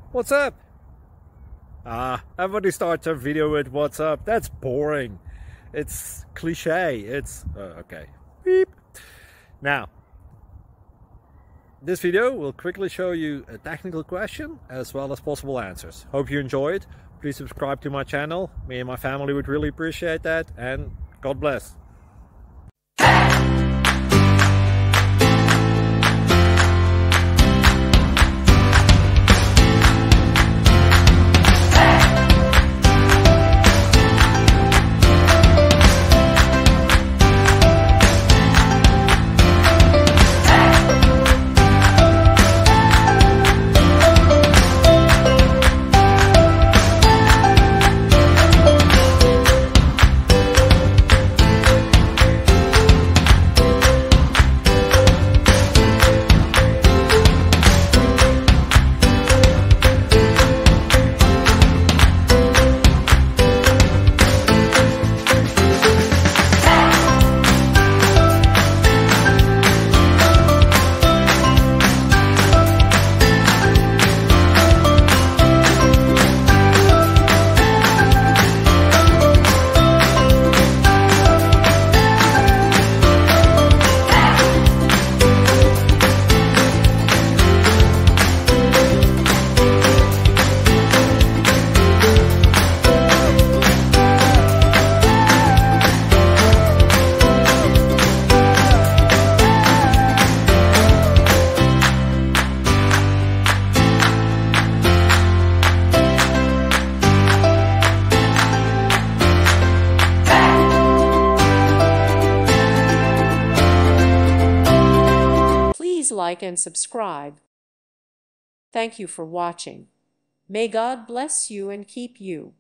What's up? Everybody starts a video with what's up. That's boring. It's cliche. It's okay. Beep. Now, this video will quickly show you a technical question as well as possible answers. Hope you enjoyed. Please subscribe to my channel. Me and my family would really appreciate that, and God bless. Please like and subscribe. Thank you for watching. May God bless you and keep you.